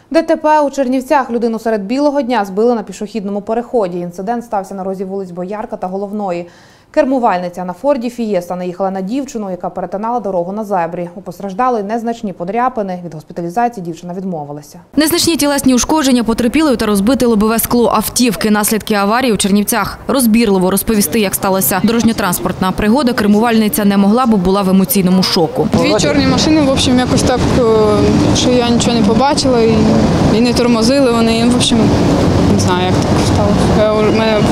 ДТП у Чернівцях. Людину серед білого дня збили на пішохідному переході. Інцидент стався на розі вулиць Боярка та Головної. Кермувальниця на Форді Фієста наїхала на дівчину, яка перетинала дорогу на зебрі. У постраждалої незначні подряпини. Від госпіталізації дівчина відмовилася. Незначні тілесні ушкодження потерпілої та розбите лобове скло автівки. Наслідки аварії у Чернівцях. Розбірливо розповісти, як сталася дорожньо-транспортна пригода, кермувальниця не могла, бо була в емоційному шоку. Дві чорні машини, в общем, якось так, що я нічого не побачила і не тормозили вони. В общем, не знаю, як так сталося.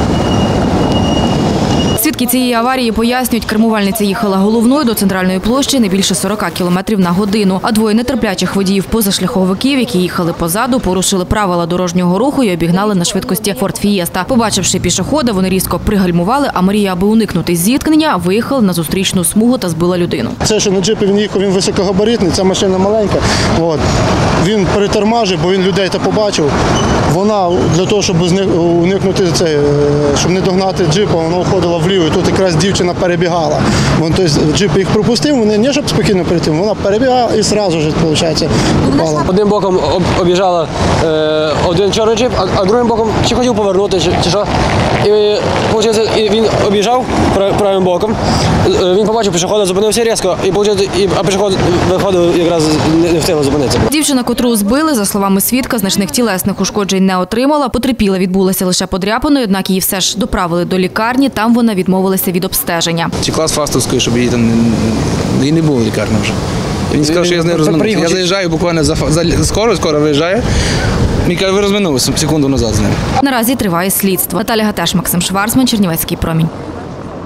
Свідки цієї аварії пояснюють, кермувальниця їхала Головною до центральної площі не більше 40 км на годину. А двоє нетерплячих водіїв позашляховиків, які їхали позаду, порушили правила дорожнього руху і обігнали на швидкості Форд Фієста. Побачивши пішохода, вони різко пригальмували, а Марія, аби уникнути зіткнення, виїхала на зустрічну смугу та збила людину. Це, що на джипі він їхав, він високогабаритний, ця машина маленька. Він перетормажив, бо він людей побачив. Вона для того, щоб уникнути щоб не догнати джипа, вона уходила вліво. І тут якраз дівчина перебігала. Джип їх пропустив, вони не щоб спокійно перейти, вона перебігала і одразу ж, виходить, попала. Одним боком об'їжджала один чорний джип, а другим боком чи хотів повернути, чи що. І він об'їжджав правим боком, він побачив пішохода, зупинився різко, а пішоход виходив, якраз не встигла зупинитися. Дівчина, котру збили, за словами свідка, значних тілесних ушкоджень не отримала. Потерпіла відбулася лише подряпиною, однак її все ж доправили до лікарні, там вона відмовилася від обстеження. Текла з Фастовської, щоб її не було в лікарні вже. Він сказав, що я з нею розминувся. Я заїжджаю буквально скоро виїжджаю. Він каже, ви розминулися секунду назад з ним. Наразі триває слідство. Наталя Гатеш, Максим Шварцман, Чернівецький промінь.